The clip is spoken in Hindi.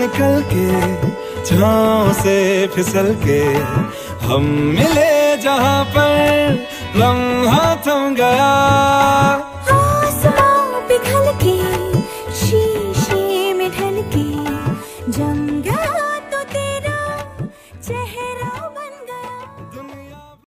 निकल के, छाँव से फिसल के हम मिले जहाँ पर लम्हा थम गया।